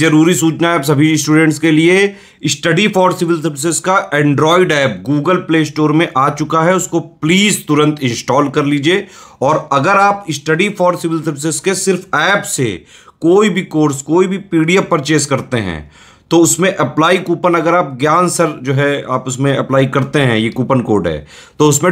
जरूरी सूचना है आप सभी स्टूडेंट्स के लिए, स्टडी फॉर सिविल सर्विसेज का Android app Google Play Store में आ चुका है, उसको प्लीज तुरंत इंस्टॉल कर लीजिए। और अगर आप स्टडी फॉर सिविल सर्विसेज के सिर्फ ऐप से कोई भी कोर्स, कोई भी पीडीएफ परचेस करते हैं तो उसमें अप्लाई कूपन, अगर आप ज्ञान सर जो है आप उसमें अप्लाई करते हैं, ये कूपन कोड है, तो उसमें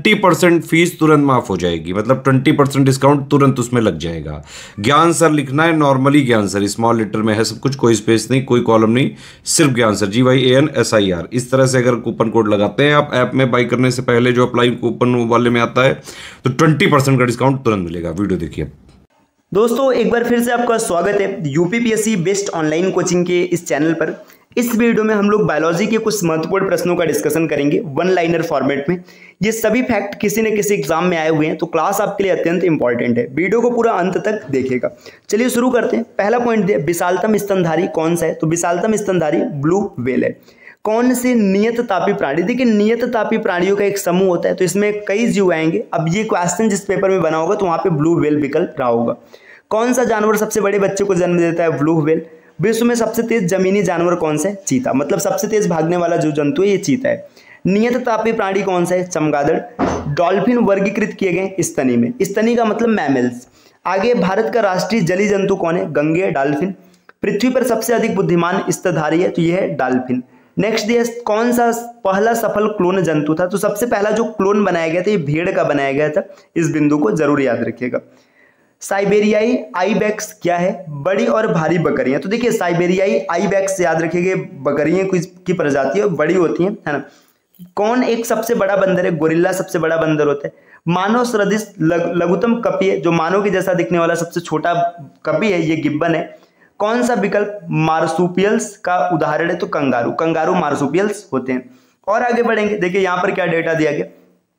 20% फीस तुरंत माफ हो जाएगी, मतलब 20% डिस्काउंट तुरंत उसमें लग जाएगा। ज्ञान सर लिखना है, नॉर्मली ज्ञान सर स्मॉल लेटर में है सब कुछ, कोई स्पेस नहीं, कोई कॉलम नहीं, सिर्फ ज्ञान सर GYANSIR। इस तरह से अगर कूपन कोड लगाते हैं आप ऐप में बाई करने से पहले, जो अप्लाई कूपन वाले में आता है, तो 20% का डिस्काउंट तुरंत मिलेगा। वीडियो देखिए। दोस्तों एक बार फिर से आपका स्वागत है यूपीपीएससी बेस्ट ऑनलाइन कोचिंग के इस चैनल पर। इस वीडियो में हम लोग बायोलॉजी के कुछ महत्वपूर्ण प्रश्नों का डिस्कशन करेंगे वन लाइनर फॉर्मेट में। ये सभी फैक्ट किसी न किसी एग्जाम में आए हुए हैं, तो क्लास आपके लिए अत्यंत इंपॉर्टेंट है। वीडियो को पूरा अंत तक देखिएगा। चलिए शुरू करते हैं। पहला पॉइंट दिया, विशालतम स्तनधारी कौन सा है? तो विशालतम स्तनधारी ब्लू व्हेल है। कौन से नियत तापी प्राणी? देखिए नियत तापी प्राणियों का एक समूह होता है, तो इसमें कई जीव आएंगे। अब ये क्वेश्चन जिस पेपर में बना होगा तो वहां पे ब्लू व्हेल विकल्प रहा होगा। कौन सा जानवर सबसे बड़े बच्चे को जन्म देता है? Blue whale. विश्व में सबसे तेज जमीनी जानवर कौन सा है? चीता। मतलब सबसे तेज भागने वाला जो जंतु है ये चीता है। नियत तापी प्राणी कौन सा है? चमगादड़। डॉल्फिन वर्गीकृत किए गए स्तनी में। स्तनी का मतलब मैमल्स। आगे, भारत का राष्ट्रीय जलीय जंतु कौन है? गंगे डॉल्फिन। पृथ्वी पर सबसे अधिक बुद्धिमान स्तनधारी है, तो यह है डॉल्फिन। नेक्स्ट दिया, कौन सा पहला सफल क्लोन जंतु था? तो सबसे पहला जो क्लोन बनाया गया था ये भेड़ का बनाया गया था। इस बिंदु को जरूर याद रखिएगा। साइबेरियाई आइबेक्स क्या है? बड़ी और भारी बकरियां। तो देखिए साइबेरियाई आइबेक्स याद रखिएगा, बकरियां की प्रजाति है, बड़ी होती हैं, है ना। कौन एक सबसे बड़ा बंदर है? गोरिल्ला सबसे बड़ा बंदर होता है। मानव सदृश लघुतम कपी है, जो मानव के जैसा दिखने वाला सबसे छोटा कपी है, ये गिब्बन है। कौन सा विकल्प मार्सुपियल्स का उदाहरण है? तो कंगारू। कंगारू मार्सुपियल्स होते हैं। और आगे बढ़ेंगे, देखिए यहां पर क्या डेटा दिया गया।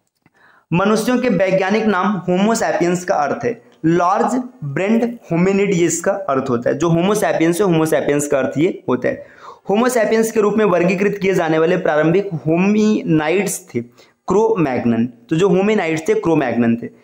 मनुष्यों के वैज्ञानिक नाम होमो सैपियंस का अर्थ है लार्ज ब्रेन्ड होमिनिड, ये इसका अर्थ होता है। जो होमो सैपियंस है, होमो सैपियंस का अर्थ ये होता है। होमो सैपियंस के रूप में वर्गीकृत किए जाने वाले प्रारंभिक होमिनाइड्स थे क्रो-मैग्नन। तो जो होमिनाइड्स थे क्रो-मैग्नन थे।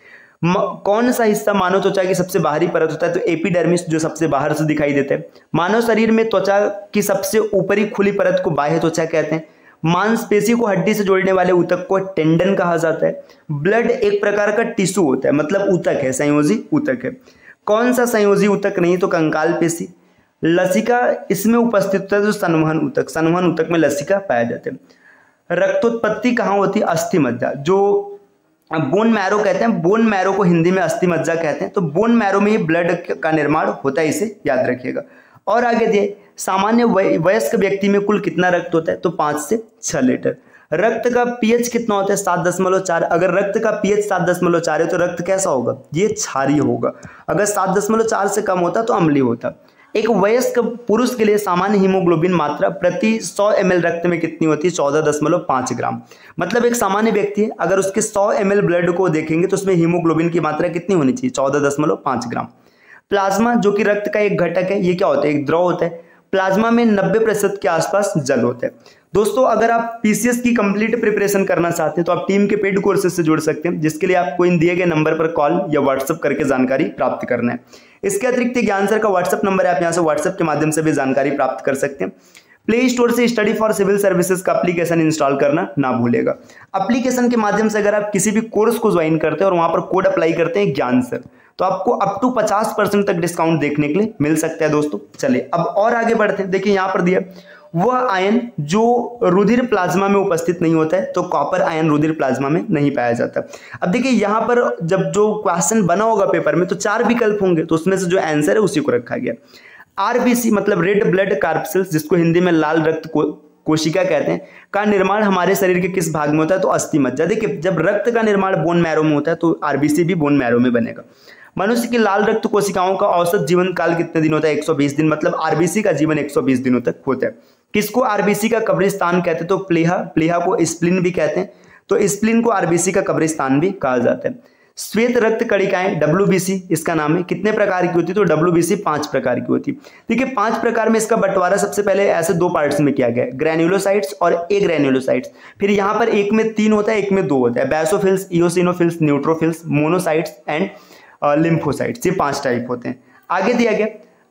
कौन सा हिस्सा मानव त्वचा की सबसे बाहरी परत होता है? तो एपिडर्मिस, जो सबसे बाहर से दिखाई देता है। मानव शरीर में त्वचा की सबसे ऊपरी खुली परत को बाह्य त्वचा कहते हैं। मांसपेशी को हड्डी से जोड़ने वाले ऊतक को टेंडन कहा जाता है। ब्लड एक प्रकार का टिश्यू होता है, मतलब ऊतक है, संयोजी ऊतक है। कौन सा संयोजी ऊतक नहीं? तो कंकाल पेशी। लसिका इसमें उपस्थित होता है, जो संवहन ऊतक, संवहन ऊतक में लसिका पाया जाता है। रक्तोत्पत्ति कहाँ होती है? अस्थि मज्जा, जो बोन मैरो कहते हैं। बोन मैरो को हिंदी में अस्थि मज्जा कहते हैं। तो बोन मैरो में ही ब्लड का निर्माण होता है, इसे याद रखिएगा। और आगे दिए, सामान्य वयस्क व्यक्ति में कुल कितना रक्त होता है? तो 5 से 6 लीटर। रक्त का पीएच कितना होता है? 7.4। अगर रक्त का पीएच 7.4 है तो रक्त कैसा होगा? ये क्षारीय होगा। अगर 7.4 से कम होता तो अम्लीय होता। एक वयस्क पुरुष के लिए सामान्य हीमोग्लोबिन मात्रा प्रति 100 ml रक्त में कितनी होती है? 14.5 ग्राम। मतलब एक सामान्य व्यक्ति है, अगर उसके 100 ml ब्लड को देखेंगे तो उसमें हीमोग्लोबिन की मात्रा कितनी होनी चाहिए? 14.5 ग्राम। प्लाज्मा, जो कि रक्त का एक घटक है, ये क्या होता है? एक द्रव होता है। प्लाज्मा में 90% के आसपास जल होता है। दोस्तों अगर आप पीसीएस की कंप्लीट प्रिपरेशन करना चाहते हैं तो आप टीम के पेड कोर्सेज से जुड़ सकते हैं, जिसके लिए आपको इन दिए गए नंबर पर कॉल या व्हाट्सएप करके जानकारी प्राप्त करना है। इसके अतिरिक्त ज्ञान सर का व्हाट्सएप नंबर है, आप यहाँ से व्हाट्सएप के माध्यम से भी जानकारी प्राप्त कर सकते हैं। प्ले स्टोर से स्टडी फॉर सिविल सर्विसेज का एप्लीकेशन इंस्टॉल करना ना भूलेगा। एप्लीकेशन के माध्यम से अगर आप किसी भी कोर्स को ज्वाइन करते हैं और वहां पर कोड अप्लाई करते हैं ज्ञान सर, तो आपको अप टू 50% तक डिस्काउंट देखने के लिए मिल सकता है। दोस्तों चलिए अब और आगे बढ़ते हैं। देखिए यहाँ पर दिया, वह आयन जो रुधिर प्लाज्मा में उपस्थित नहीं होता है, तो कॉपर आयन रुधिर प्लाज्मा में नहीं पाया जाता। अब देखिए यहाँ पर जब जो क्वेश्चन बना होगा पेपर में तो 4 विकल्प होंगे, तो उसमें से जो आंसर है उसी को रखा गया। आरबीसी मतलब रेड ब्लड कार्पसेल्स, जिसको हिंदी में लाल रक्त कोशिका कहते हैं, का निर्माण हमारे शरीर के किस भाग में होता है? तो अस्थि मज्जा। देखिए जब रक्त का निर्माण बोन मैरो में होता है तो आरबीसी भी बोन मैरो में बनेगा। मनुष्य की लाल रक्त कोशिकाओं का औसत जीवन काल कितने दिन होता है? 120 दिन। मतलब आरबीसी का जीवन 120 दिनों तक होता है। किसको आरबीसी का कब्रिस्तान कहते हैं? तो प्लीहा को स्प्लीन भी कहते हैं, तो स्प्लीन को आरबीसी का कब्रिस्तान भी कहा जाता है। श्वेत रक्त कणिकाएं WBC इसका नाम है, कितने प्रकार की होती है? तो WBC 5 प्रकार की होती है। देखिए 5 प्रकार में इसका बंटवारा सबसे पहले ऐसे 2 पार्ट्स में किया गया है, ग्रैन्युलोसाइट्स और एग्रैन्युलोसाइट्स। फिर यहाँ पर एक में 3 होता है, एक में 2 होता है, basophils, eosinophils, neutrophils, monocytes and lymphocytes. ये 5 टाइप होते हैं। आगे दिया गया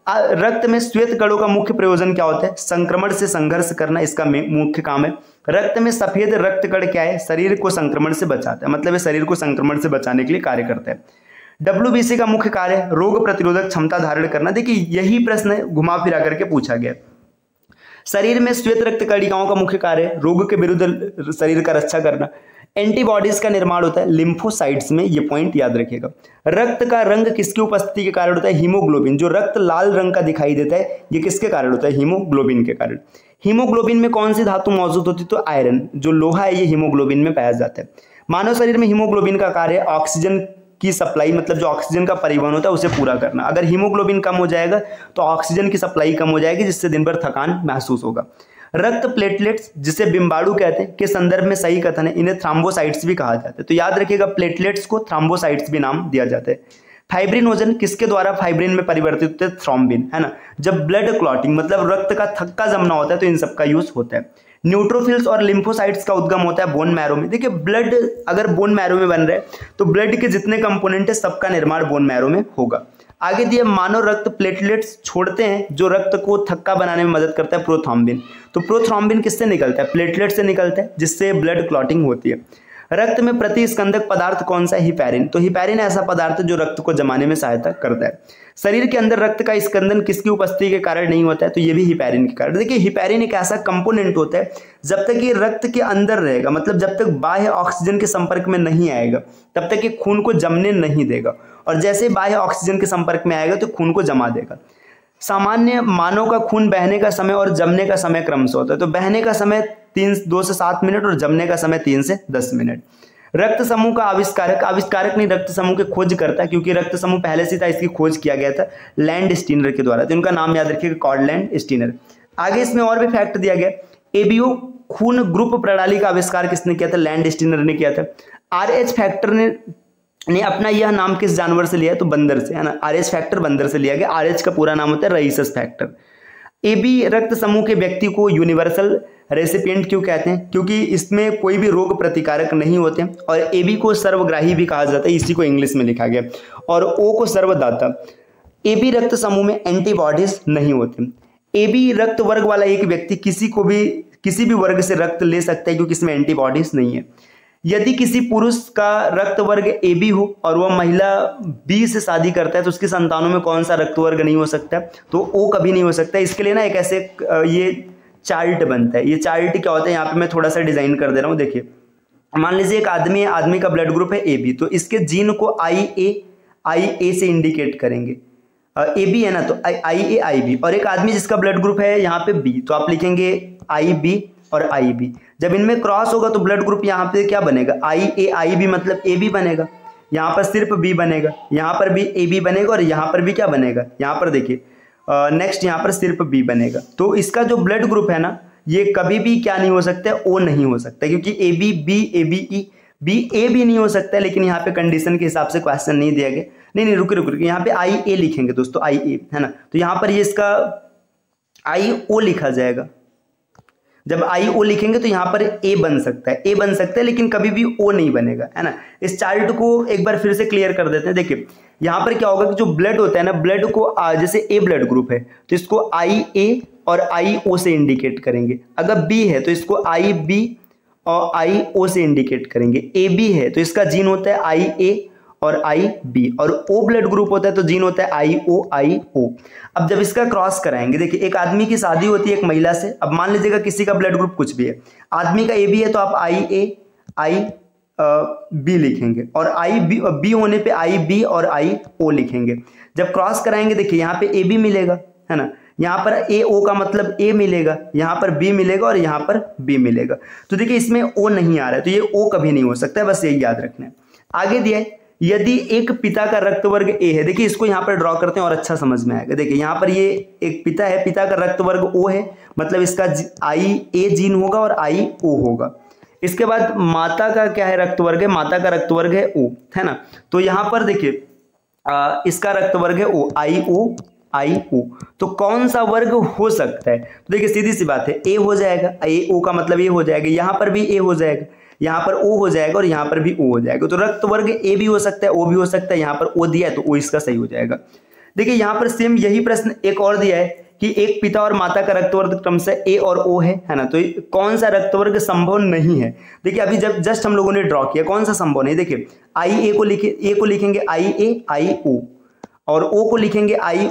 रक्त में श्वेत कणों का मुख्य प्रयोजन क्या होता है? संक्रमण से संघर्ष करना इसका मुख्य काम है। रक्त में सफेद रक्त कण क्या है? शरीर को संक्रमण से बचाता है, मतलब ये शरीर को संक्रमण से बचाने के लिए कार्य करता है। WBC का मुख्य कार्य है रोग प्रतिरोधक क्षमता धारण करना। देखिए यही प्रश्न घुमा फिरा करके पूछा गया। शरीर में श्वेत रक्त कणिकाओं का मुख्य कार्य है रोग के विरुद्ध शरीर का रक्षा करना। एंटीबॉडीज का निर्माण होता है लिम्फोसाइट्स में, ये पॉइंट याद रखिएगा। रक्त का रंग किसकी उपस्थिति के कारण होता है? हीमोग्लोबिन। जो रक्त लाल रंग का दिखाई देता है ये किसके कारण होता है? हीमोग्लोबिन के कारण। हीमोग्लोबिन में कौन सी धातु मौजूद होती है? तो आयरन। जो लोहा है ये हीमोग्लोबिन में पाया जाता है। मानव शरीर में हीमोग्लोबिन का कार्य ऑक्सीजन की सप्लाई, मतलब जो ऑक्सीजन का परिवहन होता है उसे पूरा करना। अगर हीमोग्लोबिन कम हो जाएगा तो ऑक्सीजन की सप्लाई कम हो जाएगी, जिससे दिन भर थकान महसूस होगा। रक्त प्लेटलेट्स, जिसे बिम्बाणु कहते हैं, के संदर्भ में सही कथन है इन्हें थ्रोम्बोसाइट्स भी कहा जाता है। तो याद रखिएगा प्लेटलेट्स को थ्रोम्बोसाइट्स भी नाम दिया जाता है। फाइब्रिनोजन किसके द्वारा फाइब्रिन में परिवर्तित होते हैं? थ्रोम्बिन, है ना। जब ब्लड क्लॉटिंग मतलब रक्त का थक्का जमना होता है तो इन सब का यूज होता है। न्यूट्रोफिल्स और लिम्फोसाइट्स का उद्गम होता है बोन मैरो में। देखिए ब्लड अगर बोन मैरो में बन रहा है तो ब्लड के जितने कंपोनेंट है सबका निर्माण बोन मैरो में होगा। आगे दिए मानव रक्त प्लेटलेट्स छोड़ते हैं जो रक्त को थक्का बनाने में मदद करता है प्रोथ्रोम्बिन। तो प्रोथ्रोम्बिन किससे निकलता है? प्लेटलेट से निकलता है, जिससे ब्लड क्लॉटिंग होती है। रक्त में प्रतिस्कंदक पदार्थ कौन सा है? हिपैरिन। तो हिपैरिन ऐसा पदार्थ है जो रक्त को जमाने में सहायता करता है। शरीर के अंदर रक्त का स्कंदन किसकी उपस्थिति के कारण नहीं होता है? तो ये भी हिपैरिन के कारण। देखिए हिपैरिन एक ऐसा कंपोनेंट होता है जब तक ये रक्त के अंदर रहेगा, मतलब जब तक बाह्य ऑक्सीजन के संपर्क में नहीं आएगा तब तक ये खून को जमने नहीं देगा, और जैसे बाह्य ऑक्सीजन के संपर्क में आएगा तो खून को जमा देगा। सामान्य मानव का खून बहने का समय और जमने का समय क्रमशः होता है। तो बहने का समय 2 से 7 मिनट और जमने का समय 3 से 10 मिनट। रक्त समूह का आविष्कारक नहीं, रक्त समूह के खोज करता है, क्योंकि रक्त समूह पहले से था, इसकी खोज किया गया था लैंड स्टीनर के द्वारा। तो इनका नाम याद रखिएगा, कॉर्डलैंड स्टीनर। आगे इसमें और भी फैक्ट दिया गया। एबीओ खून ग्रुप प्रणाली का आविष्कार किसने किया था? लैंड स्टीनर ने किया था। RH फैक्टर ने अपना यह नाम किस जानवर से लिया है? तो बंदर से, है ना। RH फैक्टर बंदर से लिया गया। RH का पूरा नाम होता है रईसस फैक्टर। AB रक्त समूह के व्यक्ति को यूनिवर्सल रेसिपिएंट क्यों कहते हैं? क्योंकि इसमें कोई भी रोग प्रतिकारक नहीं होते, और AB को सर्वग्राही भी कहा जाता है, इसी को इंग्लिश में लिखा गया, और O को सर्वदाता। AB रक्त समूह में एंटीबॉडीज नहीं होते। AB रक्त वर्ग वाला एक व्यक्ति किसी भी वर्ग से रक्त ले सकता है, क्योंकि इसमें एंटीबॉडीज नहीं है। यदि किसी पुरुष का रक्त वर्ग AB हो और वह महिला B से शादी करता है तो उसकी संतानों में कौन सा रक्त वर्ग नहीं हो सकता? तो O कभी नहीं हो सकता। इसके लिए ना एक ऐसे ये चार्ट बनता है। ये चार्ट क्या होता है, यहाँ पे मैं थोड़ा सा डिजाइन कर दे रहा हूँ। देखिए मान लीजिए एक आदमी है, आदमी का ब्लड ग्रुप है AB, तो इसके जीन को IA से इंडिकेट करेंगे। AB है ना, तो IA IB। और एक आदमी जिसका ब्लड ग्रुप है यहाँ पे B, तो आप लिखेंगे IB और IB। जब इनमें क्रॉस होगा तो ब्लड ग्रुप यहाँ पे क्या बनेगा? IA IB, मतलब AB बनेगा। यहाँ पर सिर्फ B बनेगा, यहाँ पर भी AB बनेगा, और यहाँ पर भी क्या बनेगा? यहाँ पर देखिए नेक्स्ट यहाँ पर सिर्फ B बनेगा। तो इसका जो ब्लड ग्रुप है ना, ये कभी भी क्या नहीं हो सकता है? O नहीं हो सकता, क्योंकि AB B ABE BA भी नहीं हो सकता है। लेकिन यहाँ पे कंडीशन के हिसाब से क्वेश्चन नहीं दिया गया। नहीं रुकिए, यहाँ पे IA लिखेंगे दोस्तों, IA, है ना। तो यहाँ पर ये इसका IO लिखा जाएगा। जब IO लिखेंगे तो यहाँ पर A बन सकता है, लेकिन कभी भी O नहीं बनेगा, है ना। इस चार्ट को एक बार फिर से क्लियर कर देते हैं। देखिए यहाँ पर क्या होगा कि जो ब्लड होता है ना, ब्लड को जैसे A ब्लड ग्रुप है तो इसको IA और IO से इंडिकेट करेंगे। अगर B है तो इसको IB और IO से इंडिकेट करेंगे। AB है तो इसका जीन होता है IA और IB, और O ब्लड ग्रुप होता है तो जीन होता है IO। अब जब इसका क्रॉस कराएंगे, देखिए एक आदमी की शादी होती है एक महिला से। अब मान लीजिएगा किसी का ब्लड ग्रुप कुछ भी है, आदमी का AB है तो आप IB लिखेंगे, और B होने पे IB और IO लिखेंगे। जब क्रॉस कराएंगे देखिए यहाँ पे AB मिलेगा, है ना। यहाँ पर AO का मतलब A मिलेगा, यहाँ पर B मिलेगा, और यहाँ पर B मिलेगा। तो देखिए इसमें O नहीं आ रहा है, तो ये O कभी नहीं हो सकता है, बस यही याद रखना है। आगे दिया है, यदि एक पिता का रक्त वर्ग A है, देखिए इसको यहाँ पर ड्रॉ करते हैं और अच्छा समझ में आएगा। देखिए यहाँ पर ये एक पिता है, पिता का रक्त वर्ग O है, मतलब इसका IA जीन होगा और IO होगा। इसके बाद माता का क्या है? रक्त वर्ग है, माता का रक्त वर्ग है O, है ना। तो यहाँ पर देखिए इसका रक्त वर्ग है O, IO। तो कौन सा वर्ग हो सकता है? तो देखिए सीधी सी बात है, A हो जाएगा, AO का मतलब A हो जाएगा, यहाँ पर भी A हो जाएगा, यहाँ पर O हो जाएगा, और यहाँ पर भी O हो जाएगा। तो रक्त वर्ग A भी हो सकता है, O भी हो सकता है। यहाँ पर O दिया है तो O इसका सही हो जाएगा। देखिए यहाँ पर सेम यही प्रश्न एक और दिया है कि एक पिता और माता का रक्तवर्ग क्रमशः ए और ओ है ना, तो कौन सा रक्तवर्ग संभव नहीं है। देखिए अभी जब जस्ट हम लोगों ने ड्रॉ किया, कौन सा संभव नहीं। देखिए आई ए को लिखेंगे आई ए आई ओ, और ओ को लिखेंगे आई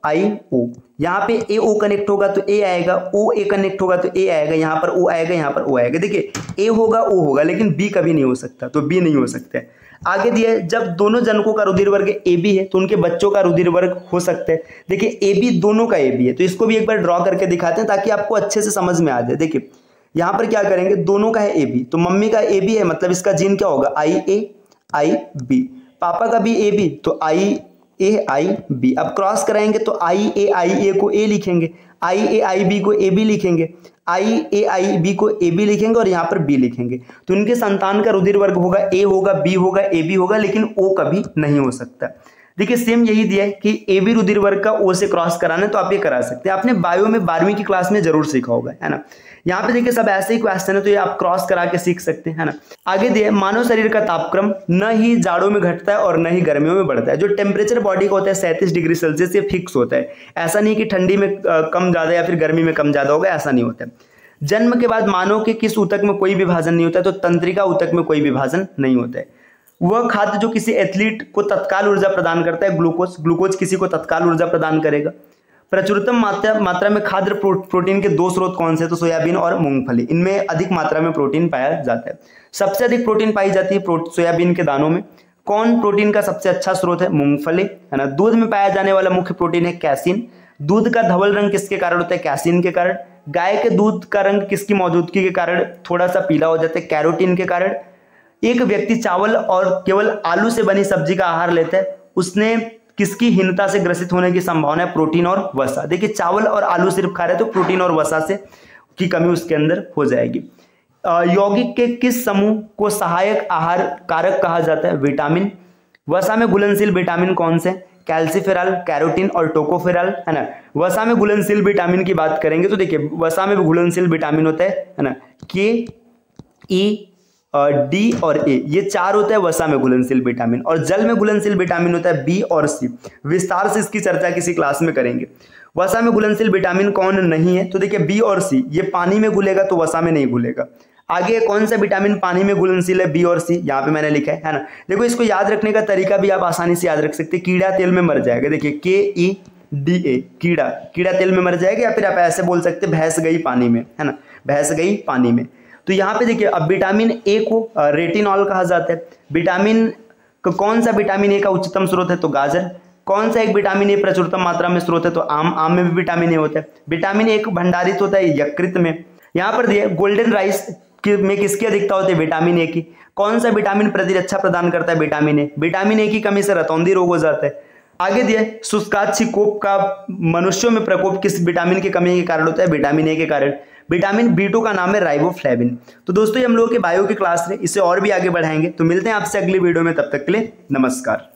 ओ। यहाँ पे ए ओ कनेक्ट होगा तो ए आएगा, ओ ए कनेक्ट होगा तो ए आएगा, यहाँ पर ओ आएगा, यहाँ पर ओ आएगा। देखिए ए होगा ओ होगा, लेकिन बी कभी नहीं हो सकता, तो बी नहीं हो सकता है। आगे दिया है जब दोनों जनकों का रुधिर वर्ग ए बी है तो उनके बच्चों का रुधिर वर्ग हो सकता है। देखिए ए बी दोनों का ए बी है, तो इसको भी एक बार ड्रॉ करके दिखाते हैं ताकि आपको अच्छे से समझ में आ जाए। देखिए यहाँ पर क्या करेंगे, दोनों का है ए बी, तो मम्मी का ए बी है, मतलब इसका जीन क्या होगा आई ए आई बी। पापा का भी ए बी, तो आई ए आई बी। अब क्रॉस कराएंगे तो आई ए को ए लिखेंगे, आई ए आई बी को ए बी लिखेंगे, आई ए आई बी को ए बी लिखेंगे और यहाँ पर बी लिखेंगे। तो इनके संतान का रुधिर वर्ग होगा ए होगा बी होगा ए बी होगा, लेकिन ओ कभी नहीं हो सकता। देखिए सेम यही दिया है कि ए बी रुधिर वर्ग का ओ से क्रॉस कराना है, तो आप ये करा सकते हैं। आपने बायो में 12वीं की क्लास में जरूर सीखा होगा, है ना। यहाँ पे देखिए सब ऐसे ही क्वेश्चन है, तो ये आप क्रॉस करा के सीख सकते हैं, है ना। आगे दिए मानव शरीर का तापक्रम न ही जाड़ों में घटता है और न ही गर्मियों में बढ़ता है। जो टेम्परेचर बॉडी का होता है 37 डिग्री सेल्सियस, ये फिक्स होता है। ऐसा नहीं कि ठंडी में कम ज्यादा या फिर गर्मी में कम ज्यादा होगा, ऐसा नहीं होता है। जन्म के बाद मानव के किस ऊतक में कोई विभाजन नहीं होता है, तो तंत्रिका ऊतक में कोई विभाजन नहीं होता है। वह खाद्य जो किसी एथलीट को तत्काल ऊर्जा प्रदान करता है, ग्लूकोज किसी को तत्काल ऊर्जा प्रदान करेगा। प्रचुरतम मात्रा में खाद्य प्रोटीन के दो स्रोत कौन से, तो सोयाबीन और मूंगफली, इनमें अधिक मात्रा में प्रोटीन पाया जाता है। सबसे अधिक प्रोटीन पाई जाती है सोयाबीन के दानों में। कौन प्रोटीन का सबसे अच्छा स्रोत है, मूंगफली, है ना। दूध में पाया जाने वाला मुख्य प्रोटीन है कैसीन। दूध का धवल रंग किसके कारण होता है, कैसीन के कारण। गाय के दूध का रंग किसकी मौजूदगी के कारण थोड़ा सा पीला हो जाता है, कैरोटीन के कारण। एक व्यक्ति चावल और केवल आलू से बनी सब्जी का आहार लेता है, उसने किसकी हीनता से ग्रसित होने की संभावना है, प्रोटीन और वसा। देखिए चावल और आलू सिर्फ खा रहे तो प्रोटीन और वसा से की कमी उसके अंदर हो जाएगी। यौगिक के किस समूह को सहायक आहार कारक कहा जाता है, विटामिन। वसा में घुलनशील विटामिन कौन से, कैल्सीफेरॉल, कैरोटीन और टोकोफेरॉल, है ना। वसा में घुलनशील विटामिन की बात करेंगे तो देखिए वसा में भी घुलनशील विटामिन होता है ना, के ई डी और ए, ये चार होता है वसा में घुलनशील विटामिन। और जल में घुलनशील विटामिन होता है बी और सी। विस्तार से इसकी चर्चा किसी क्लास में करेंगे। वसा में घुलनशील विटामिन कौन नहीं है, तो देखिए बी और सी, ये पानी में घुलेगा तो वसा में नहीं घुलेगा। आगे कौन सा विटामिन पानी में घुलनशील है, बी और सी, यहाँ पे मैंने लिखा है ना। देखो इसको याद रखने का तरीका भी आप आसानी से याद रख सकते हैं। कीड़ा तेल में मर जाएगा, देखिए के ई डी ए, कीड़ा तेल में मर जाएगा, या फिर आप ऐसे बोल सकते भैंस गई पानी में, है ना, भैंस गई पानी में। तो यहाँ पे देखिए अब विटामिन ए को रेटिनॉल कहा जाता है। विटामिन कौन सा विटामिन ए का उच्चतम स्रोत है, तो गाजर। कौन सा एक विटामिन ए प्रचुरतम मात्रा में स्रोत है, तो आम में भी विटामिन ए होता है। विटामिन ए भंडारित होता है यकृत में। यहाँ पर दिए गोल्डन राइस में किसकी अधिकता होती है, विटामिन ए की। कौन सा विटामिन प्रतिरक्षा प्रदान करता है, विटामिन ए। विटामिन ए की कमी से रतौंधी रोग हो जाता है। आगे दिए शुष्काक्षिकोप का मनुष्यों में प्रकोप किस विटामिन की कमी के कारण होता है, विटामिन ए के कारण। विटामिन B2 का नाम है राइबोफ्लेविन। तो दोस्तों ये हम लोगों के बायो की क्लास है, इसे और भी आगे बढ़ाएंगे। तो मिलते हैं आपसे अगली वीडियो में, तब तक के लिए नमस्कार।